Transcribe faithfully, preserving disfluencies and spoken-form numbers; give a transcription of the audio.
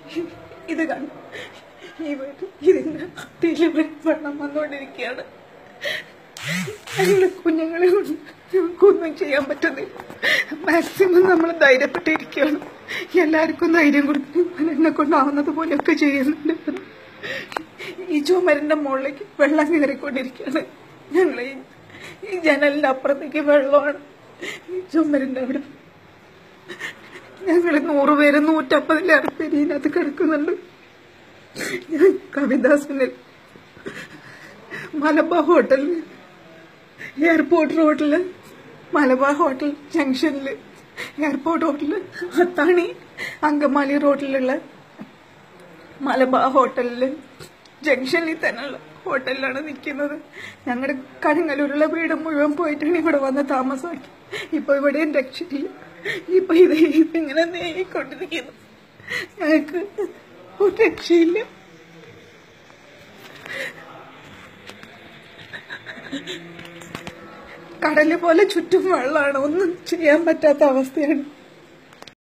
ഇത് കണ്ടു ഈ വീട്ടിൽ ഇതിന്റെ അത്തിയിൽ വെള്ളം വന്നുകൊണ്ടിരിക്കുകയാണ്. ഞങ്ങളുടെ കുഞ്ഞുങ്ങളെ കൊണ്ട് ഞങ്ങൾക്കൊന്നും ചെയ്യാൻ പറ്റുന്നില്ല. മാക്സിമം നമ്മൾ ധൈര്യപ്പെട്ടിരിക്കുകയാണ്. എല്ലാവർക്കും ധൈര്യം കൊടുക്കും, എന്നെ കൊണ്ടാവുന്നത് പോലെയൊക്കെ ചെയ്യുന്നുണ്ട്. ഈ ചുമരിന്റെ മുകളിലേക്ക് വെള്ളം കയറിക്കൊണ്ടിരിക്കുകയാണ്. ഞങ്ങൾ ഈ ജനലിന്റെ അപ്പുറത്തേക്ക് വെള്ളമാണ്. ഈ ചുമരിന്റെ അവിടെ ഞങ്ങൾ നൂറുപേര് നൂറ്റമ്പതിലേറെ പേര് ഇതിനകത്ത് കിടക്കുന്നുണ്ട്. ഞാൻ കവിതാസുനിൽ മലബാർ ഹോട്ടലിൽ, എയർപോർട്ട് റോഡില്, മലബാർ ഹോട്ടൽ ജംഗ്ഷനില്, എയർപോർട്ട് ഹോട്ടലില്, അത്താണി അങ്കമാലി റോഡിലുള്ള മലബാർ ഹോട്ടലില് ജംഗ്ഷനിൽ തന്നെയുള്ള ഹോട്ടലിലാണ് നിൽക്കുന്നത്. ഞങ്ങളുടെ കടുങ്ങല്ലൂരുള്ള വീട് മുഴുവൻ പോയിട്ടാണ് ഇവിടെ വന്ന് താമസമാക്കി. ഇപ്പൊ ഇവിടെയും രക്ഷയില്ല. ഇപ്പൊ ഇത് ഇതിങ്ങനെ നീങ്ങിക്കൊണ്ടിരിക്കുന്നു. ഞങ്ങൾക്ക് ഒരു രക്ഷയില്ല. കടല് പോലെ ചുറ്റും വെള്ളമാണ്. ഒന്നും ചെയ്യാൻ പറ്റാത്ത അവസ്ഥയാണ്.